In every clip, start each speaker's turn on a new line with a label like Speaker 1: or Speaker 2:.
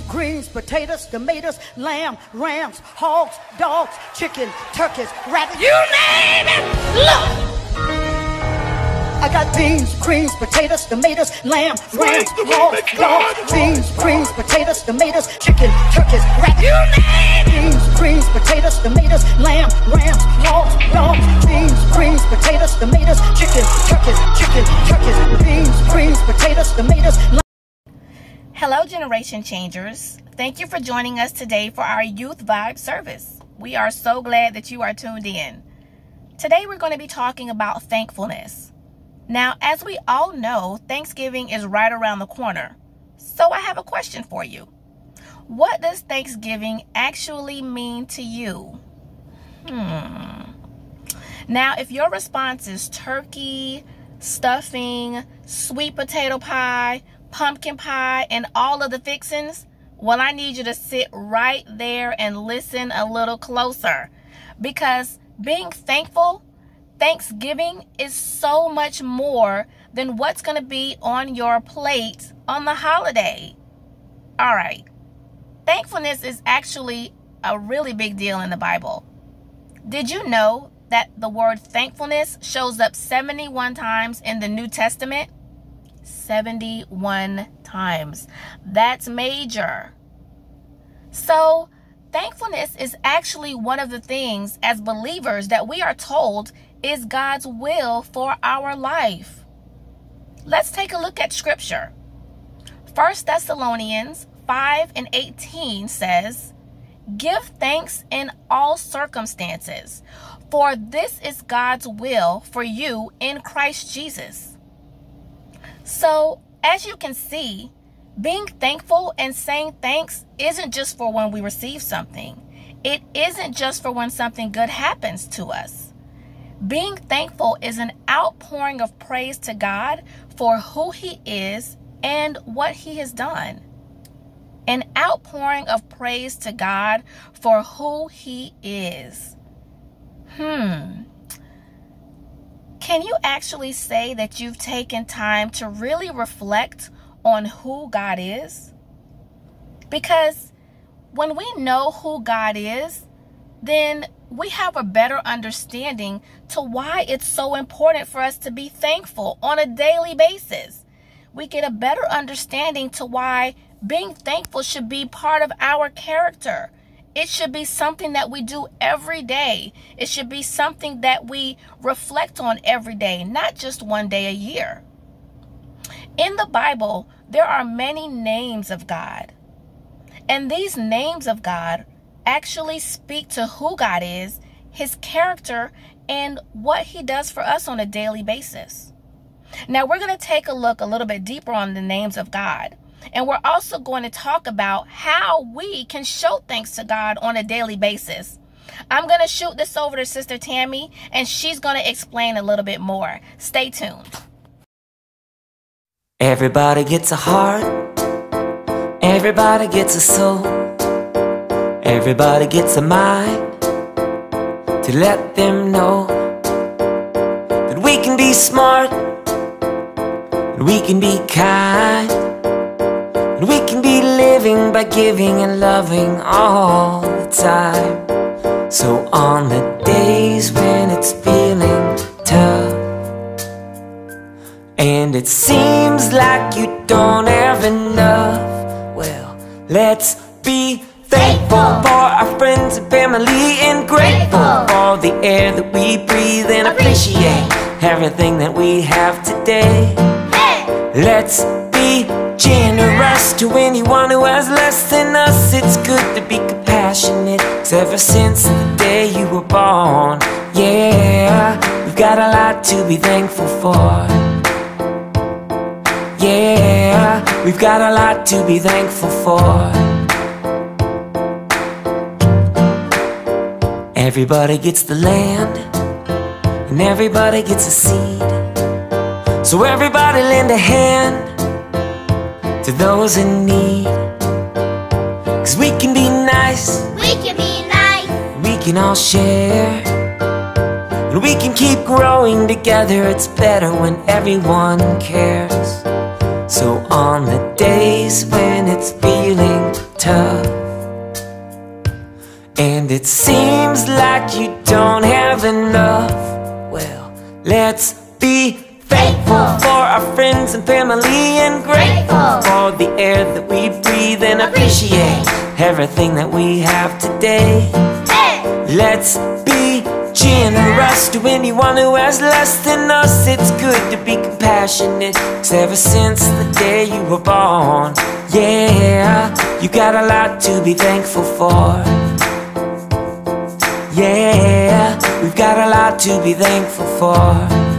Speaker 1: greens, potatoes, tomatoes, lamb, rams, hogs, dogs, chicken, turkeys, rabbits, you name it. Look! I got beans, greens, potatoes, tomatoes, lamb, rams, hogs, dogs, beans, greens, potatoes, tomatoes, chicken, turkeys, rabbits, you name it. Beans, greens, potatoes, tomatoes, lamb, rams, hogs, dogs, beans, greens, potatoes, tomatoes, chicken, turkeys, beans, greens, potatoes, tomatoes.
Speaker 2: Hello, Generation Changers. Thank you for joining us today for our Youth Vibe service. We are so glad that you are tuned in. Today we're going to be talking about thankfulness. Now, as we all know, Thanksgiving is right around the corner. So I have a question for you. What does Thanksgiving actually mean to you? Now, if your response is turkey, stuffing, sweet potato pie, pumpkin pie, and all of the fixings, well, I need you to sit right there and listen a little closer. Because being thankful, Thanksgiving is so much more than what's going to be on your plate on the holiday. All right. Thankfulness is actually a really big deal in the Bible. Did you know that the word thankfulness shows up 71 times in the New Testament? 71 times. That's major. So, thankfulness is actually one of the things as believers that we are told is God's will for our life. Let's take a look at scripture. 1 Thessalonians 5:18 says, "Give thanks in all circumstances, for this is God's will for you in Christ Jesus." So, as you can see, being thankful and saying thanks isn't just for when we receive something. It isn't just for when something good happens to us. Being thankful is an outpouring of praise to God for who He is and what He has done. An outpouring of praise to God for who He is. Can you actually say that you've taken time to really reflect on who God is? Because when we know who God is, then we have a better understanding to why it's so important for us to be thankful on a daily basis. We get a better understanding to why being thankful should be part of our character. It should be something that we do every day. It should be something that we reflect on every day, not just one day a year. In the Bible, there are many names of God. And these names of God actually speak to who God is, His character, and what He does for us on a daily basis. Now, we're going to take a look a little bit deeper on the names of God. And we're also going to talk about how we can show thanks to God on a daily basis. I'm going to shoot this over to Sister Tammy, and she's going to explain a little bit more. Stay tuned.
Speaker 3: Everybody gets a heart. Everybody gets a soul. Everybody gets a mind to let them know that we can be smart, that we can be kind, that we can be living by giving and loving all the time. So on the days when it's feeling tough and it seems like you don't have enough, well, let's be thankful for our friends and family, and grateful for the air that we breathe, and appreciate everything that we have today. Let's be generous to anyone who has less than us. It's good to be compassionate, 'cause ever since the day you were born, yeah, we've got a lot to be thankful for. Yeah, we've got a lot to be thankful for. Everybody gets the land, and everybody gets a seed. So everybody lend a hand to those in need. 'Cause we can be nice,
Speaker 4: we can be nice,
Speaker 3: we can all share, and we can keep growing together. It's better when everyone cares. So on the days when it's feeling tough, and it seems like you don't have enough. Well, let's be thankful for our friends and family, and grateful for the air that we breathe, and appreciate everything that we have today. Let's be generous to anyone who has less than us. It's good to be compassionate, 'cause ever since the day you were born, yeah, you got a lot to be thankful for. Yeah, we've got a lot to be thankful for.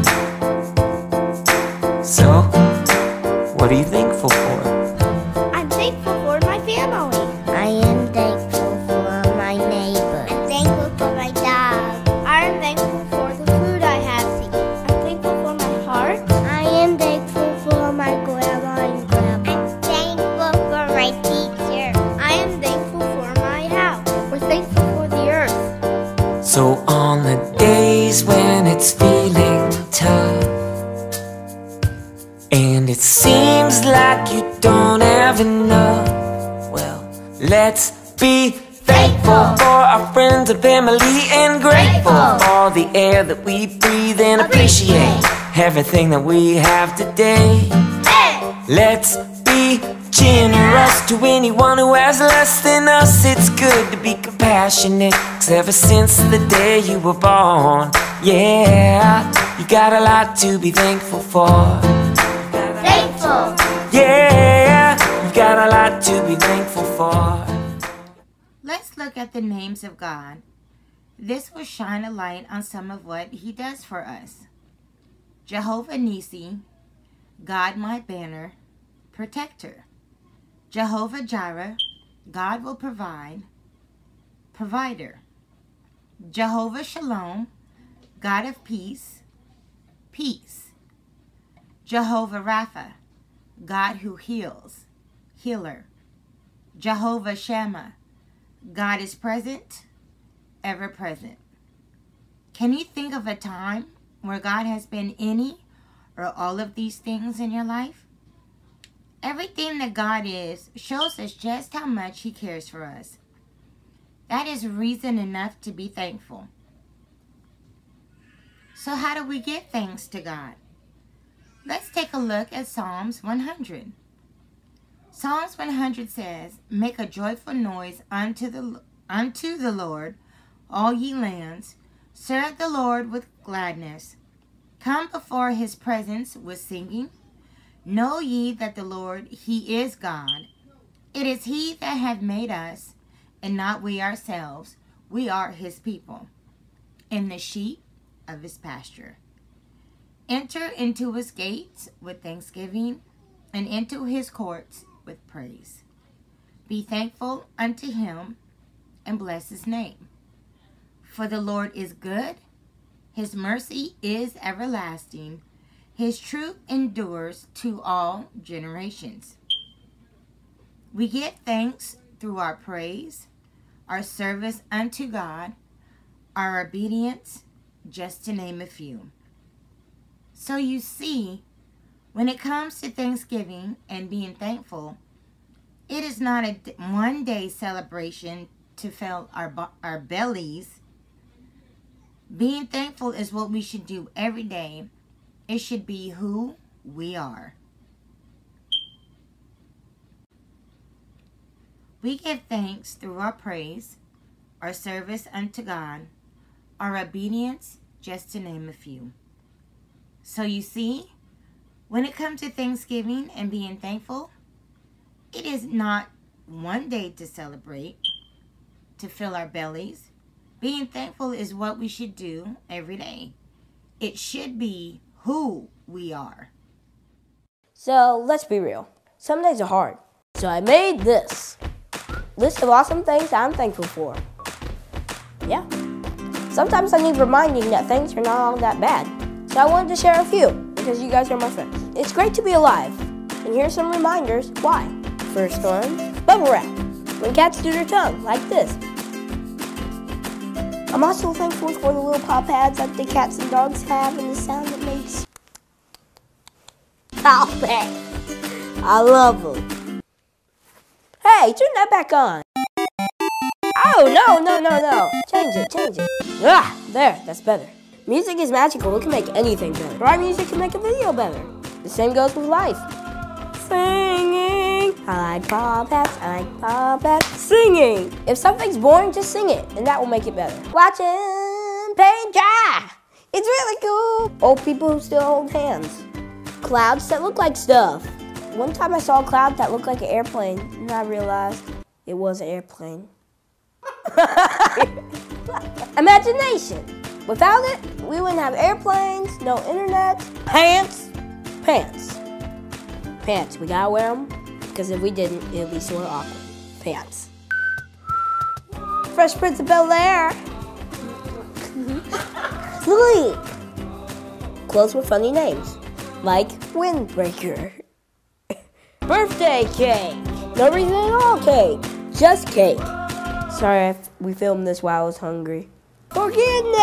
Speaker 3: So, what are you thankful for?
Speaker 4: I'm thankful for my family. I am thankful for my neighbor. I'm thankful for my dog. I'm thankful for the food I have to eat. I'm thankful for my heart. I am thankful for my grandma and grandpa. I'm thankful for my teacher. I am thankful for my house. We're thankful for the earth.
Speaker 3: So on the days when it's feeling tough, and it seems like you don't have enough, well, let's be thankful for our friends and family, and grateful for the air that we breathe, and appreciate everything that we have today. Let's be generous to anyone who has less than us. It's good to be compassionate, 'cause ever since the day you were born, yeah, you got a lot to be thankful for. Yeah, you got a lot to be thankful for.
Speaker 5: Let's look at the names of God. This will shine a light on some of what He does for us. Jehovah Nissi, God my banner, protector. Jehovah Jireh, God will provide, provider. Jehovah Shalom, God of peace, peace. Jehovah Rapha, God who heals, healer. Jehovah Shammah, God is present, ever present. Can you think of a time where God has been any or all of these things in your life? Everything that God is shows us just how much He cares for us. That is reason enough to be thankful. So how do we give thanks to God? Let's take a look at Psalms 100. Psalms 100 says, "Make a joyful noise unto the Lord, all ye lands. Serve the Lord with gladness. Come before His presence with singing. Know ye that the Lord, He is God. It is He that hath made us, and not we ourselves. We are His people, and the sheep of His pasture. Enter into His gates with thanksgiving, and into His courts with praise. Be thankful unto Him, and bless His name. For the Lord is good, His mercy is everlasting, His truth endures to all generations." We give thanks through our praise, our service unto God, our obedience, just to name a few. So you see, when it comes to Thanksgiving and being thankful, it is not a one-day celebration to fill our bellies. Being thankful is what we should do every day. It should be who we are. We give thanks through our praise, our service unto God, our obedience, just to name a few. So you see, when it comes to Thanksgiving and being thankful, it is not one day to celebrate, to fill our bellies. Being thankful is what we should do every day. It should be who we are.
Speaker 6: So let's be real. Some days are hard. So I made this list of awesome things I'm thankful for. Yeah. Sometimes I need reminding that things are not all that bad. So I wanted to share a few because you guys are my friends. It's great to be alive. And here's some reminders why. First one, bubble wrap. When cats do their tongue, like this. I'm also thankful for the little paw pads that the cats and dogs have and the sound it makes. Oh man, I love them. Hey, turn that back on. Oh, no. Change it. Ah, there, that's better. Music is magical. It can make anything better. Right music can make a video better. The same goes with life. Singing. I like pop hats. Singing. If something's boring, just sing it, and that will make it better. Watching paint dry. It's really cool. Old people who still hold hands. Clouds that look like stuff. One time I saw a cloud that looked like an airplane, and I realized it was an airplane. Imagination. Without it, we wouldn't have airplanes, no internet. Pants. We gotta wear them, because if we didn't, it would be sort of awkward. Pants. Fresh Prince of Bel-Air. Sleep. Clothes with funny names, like Windbreaker. Birthday cake. No reason at all cake. Just cake. Sorry, we filmed this while I was hungry. Forgiveness.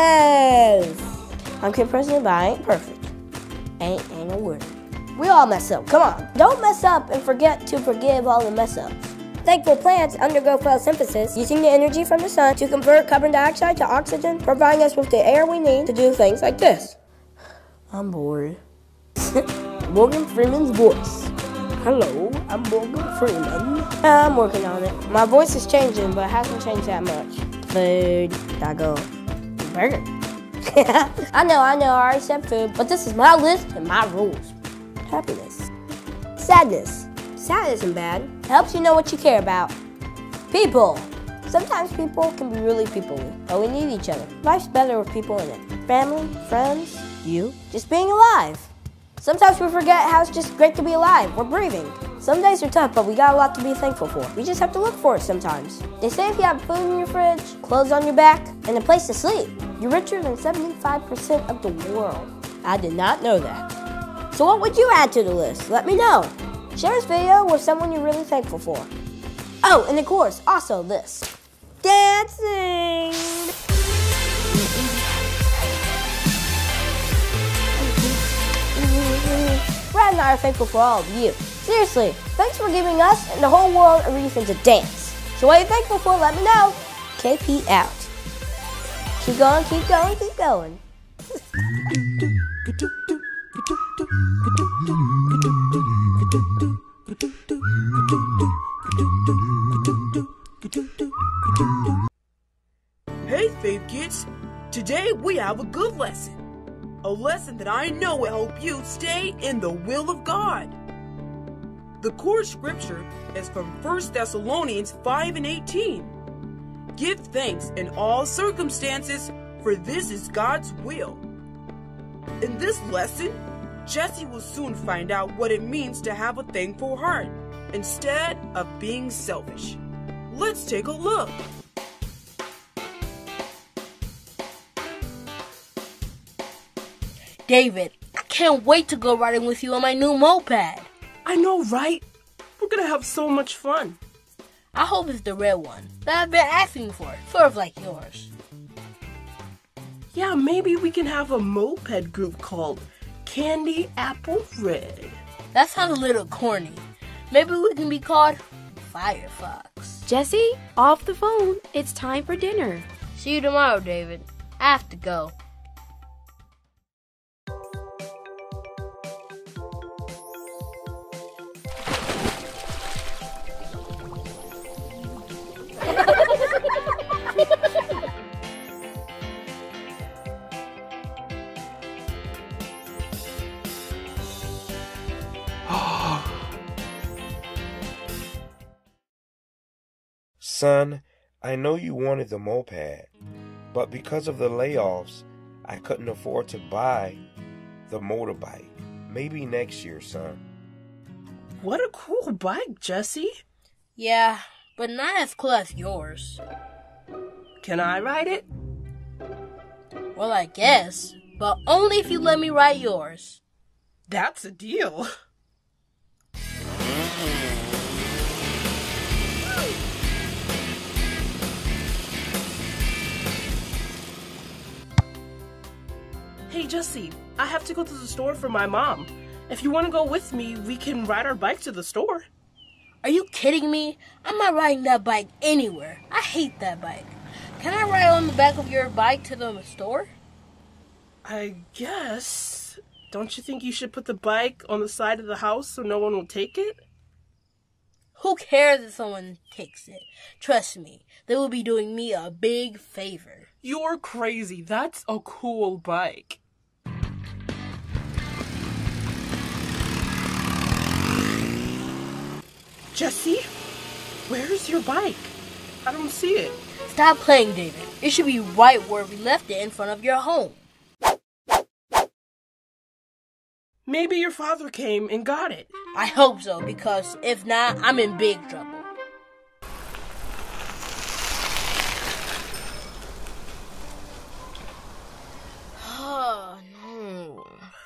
Speaker 6: I'm Kid President, but I ain't perfect. Ain't a word. We all mess up. Come on. Don't mess up and forget to forgive all the mess ups. Thankful plants undergo photosynthesis, using the energy from the sun to convert carbon dioxide to oxygen, providing us with the air we need to do things like this. I'm bored. Morgan Freeman's voice. Hello, I'm Morgan Freeman. I'm working on it. My voice is changing, but it hasn't changed that much. Food. Taco. Burger. I know, I already said food, but this is my list and my rules. Happiness. Sadness. Sad isn't bad. It helps you know what you care about. People. Sometimes people can be really people-y, but we need each other. Life's better with people in it. Family, friends, you. Just being alive. Sometimes we forget how it's just great to be alive. We're breathing. Some days are tough, but we got a lot to be thankful for. We just have to look for it sometimes. They say if you have food in your fridge, clothes on your back, and a place to sleep, you're richer than 75% of the world. I did not know that. So what would you add to the list? Let me know. Share this video with someone you're really thankful for. Oh, and of course, also this. Dancing! Brad and I are thankful for all of you. Seriously, thanks for giving us and the whole world a reason to dance. So what are you thankful for? Let me know. KP out. Keep going, keep going, keep going.
Speaker 7: Hey, Faith Kids! Today we have a good lesson. A lesson that I know will help you stay in the will of God. The core scripture is from 1 Thessalonians 5:18. Give thanks in all circumstances, for this is God's will. In this lesson, Jesse will soon find out what it means to have a thankful heart instead of being selfish. Let's take a look.
Speaker 8: David, I can't wait to go riding with you on my new moped.
Speaker 9: I know, right? We're gonna have so much fun.
Speaker 8: I hope it's the red one that I've been asking for, sort of like yours.
Speaker 9: Yeah, maybe we can have a moped group called Candy Apple Red.
Speaker 8: That sounds a little corny. Maybe we can be called Firefox.
Speaker 10: Jesse, off the phone. It's time for dinner.
Speaker 8: See you tomorrow, David. I have to go.
Speaker 11: Son, I know you wanted the moped, but because of the layoffs, I couldn't afford to buy the motorbike. Maybe next year, son.
Speaker 9: What a cool bike, Jesse.
Speaker 8: Yeah, but not as cool as yours.
Speaker 9: Can I ride it?
Speaker 8: Well, I guess, but only if you let me ride yours.
Speaker 9: That's a deal. Hey, Jesse, I have to go to the store for my mom. If you want to go with me, we can ride our bike to the store.
Speaker 8: Are you kidding me? I'm not riding that bike anywhere. I hate that bike. Can I ride on the back of your bike to the store?
Speaker 9: I guess. Don't you think you should put the bike on the side of the house so no one will take it?
Speaker 8: Who cares if someone takes it? Trust me, they will be doing me a big favor.
Speaker 9: You're crazy. That's a cool bike. Jesse, where's your bike? I don't see it.
Speaker 8: Stop playing, David. It should be right where we left it in front of your home.
Speaker 9: Maybe your father came and got it.
Speaker 8: I hope so, because if not, I'm in big trouble. Oh, no.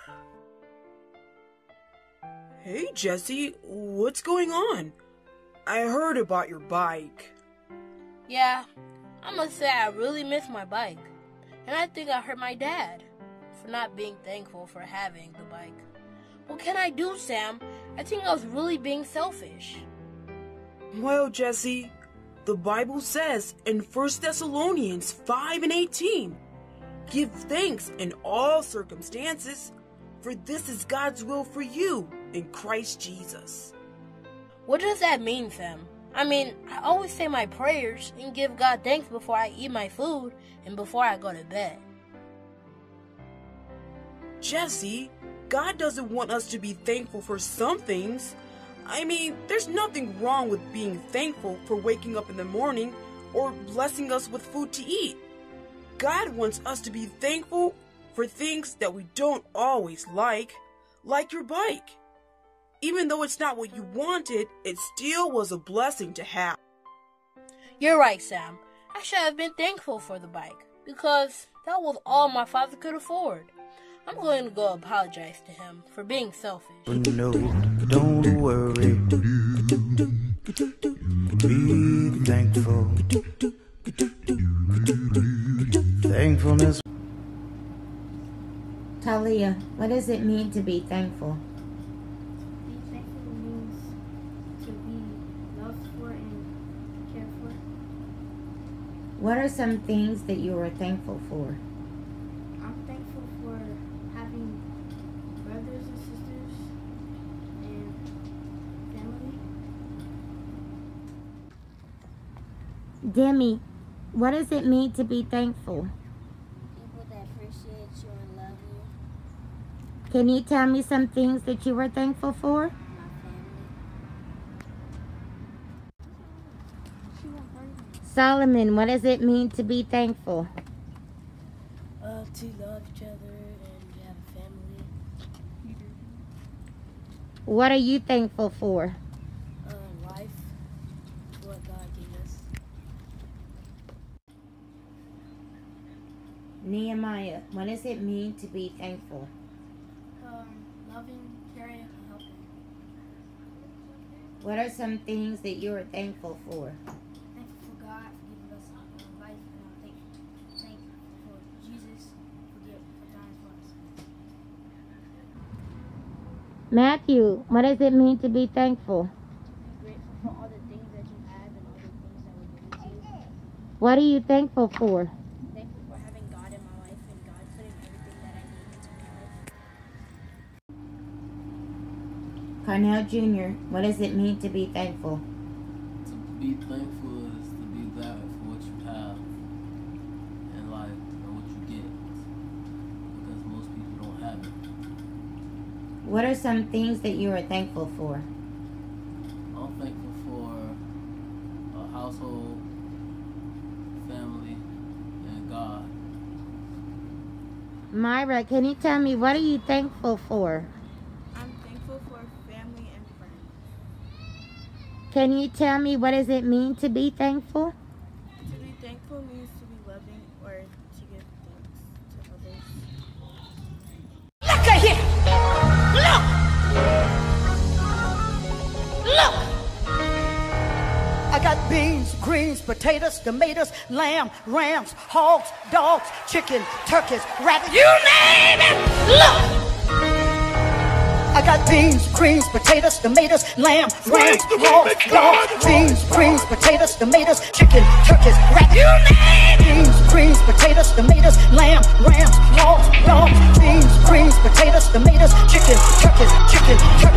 Speaker 7: Hey, Jesse, what's going on? I heard about your bike.
Speaker 8: Yeah, I must say I really miss my bike. And I think I hurt my dad for not being thankful for having the bike. What can I do, Sam? I think I was really being selfish.
Speaker 7: Well, Jesse, the Bible says in 1 Thessalonians 5:18, give thanks in all circumstances, for this is God's will for you in Christ Jesus.
Speaker 8: What does that mean, Sam? I mean, I always say my prayers and give God thanks before I eat my food and before I go to bed.
Speaker 7: Jesse, God doesn't want us to be thankful for some things. I mean, there's nothing wrong with being thankful for waking up in the morning or blessing us with food to eat. God wants us to be thankful for things that we don't always like your bike. Even though it's not what you wanted, it still was a blessing to have.
Speaker 8: You're right, Sam. I should have been thankful for the bike because that was all my father could afford. I'm going to go apologize to him for being selfish.
Speaker 12: No, don't worry. Be thankful. Thankfulness.
Speaker 5: Talia, what does it mean to be thankful?
Speaker 4: Be thankful means to be loved for and cared for.
Speaker 5: What are some things that you are thankful for?
Speaker 4: I'm thankful for having brothers and sisters and family.
Speaker 5: Demi, what does it mean to be thankful?
Speaker 4: People that appreciate you and love you.
Speaker 5: Can you tell me some things that you were thankful for? Solomon, what does it mean to be thankful?
Speaker 8: To love each other and have a family.
Speaker 5: What are you thankful for?
Speaker 8: Life, what God gave us.
Speaker 5: Nehemiah, what does it mean to be thankful?
Speaker 4: Loving, caring, and helping.
Speaker 5: What are some things that you are thankful for?
Speaker 4: Thankful for God for giving us life, and I'm thankful for Jesus for dying for us.
Speaker 5: Matthew, what does it mean to be thankful?
Speaker 4: Grateful for all the things that you have and all the things that were given to you.
Speaker 5: What are you thankful for?
Speaker 4: Thankful for having God in my life and God putting everything that I need into my life.
Speaker 5: Carnell Jr., what does it mean to be thankful?
Speaker 13: To be thankful is to be glad for what you have in life and what you get, because most people don't have it.
Speaker 5: What are some things that you are thankful for?
Speaker 13: I'm thankful for a household, family, and God.
Speaker 5: Myra, can you tell me, what are you thankful for?
Speaker 14: I'm thankful for family and friends.
Speaker 5: Can you tell me, what does it mean to be thankful?
Speaker 14: To be thankful means to be loving or to give thanks to others.
Speaker 1: Look at here! Look! Look! I got beans, greens, potatoes, tomatoes, lamb, rams, hogs, dogs, chicken, turkeys, rabbits, you name it! Look! I got beans, greens, potatoes, tomatoes, lamb, ram, hog, dog, beans, greens, potatoes, tomatoes, chicken, turkeys, rabbit. You name it! Beans, greens, potatoes, tomatoes, lamb, ram, hog, dog, beans, greens, potatoes, tomatoes, chicken, turkeys,